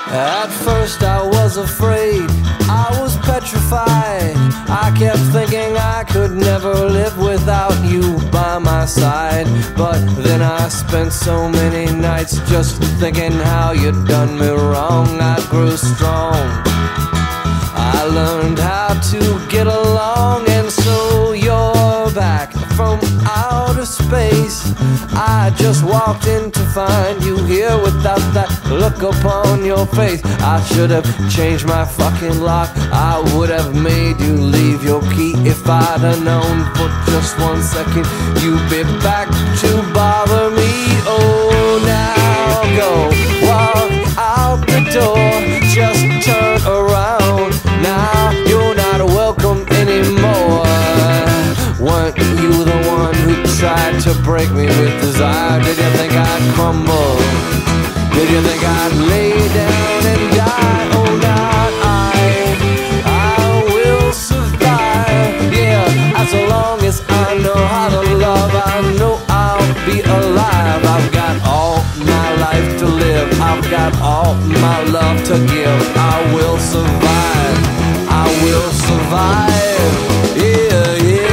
At first I was afraid, I was petrified. I kept thinking I could never live without you by my side. But then I spent so many nights just thinking how you'd done me wrong. I grew strong, I learned how to get along. And so you're back from outer space. I just walked in to find you here without that look upon your face. I should have changed my fucking lock, I would have made you leave your key. If I'd have known for just 1 second you'd be back to bother me. Oh, now go walk out the door, just turn around. Now you're not welcome anymore. Weren't you the one who tried to break me with desire? Did you think I'd crumble? Did you think I'd lay down and die? Oh, not I will survive. Yeah, as long as I know how to love, I know I'll be alive. I've got all my life to live, I've got all my love to give. I will survive, I will survive. Yeah, yeah.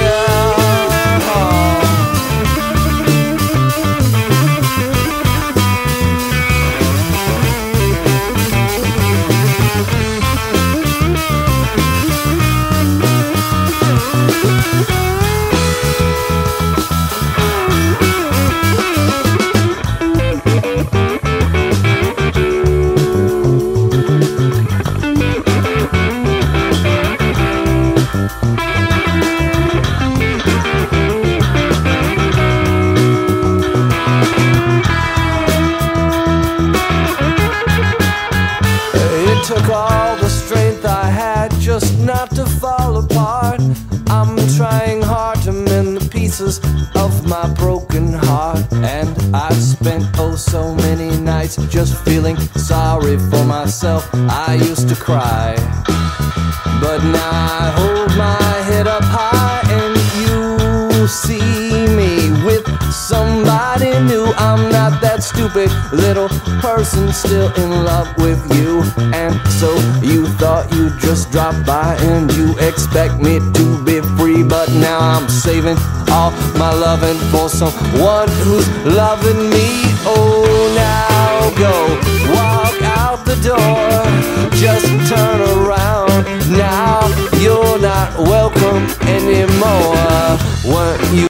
Took all the strength I had just not to fall apart. I'm trying hard to mend the pieces of my broken heart. And I've spent oh so many nights just feeling sorry for myself. I used to cry, but now I hold my head up high and you see me with somebody new. I'm not that stupid little person still in love with you. And so you thought you'd just drop by and you expect me to be free. But now I'm saving all my loving for someone who's loving me. Oh, now go walk out the door, just turn around. Now you're not welcome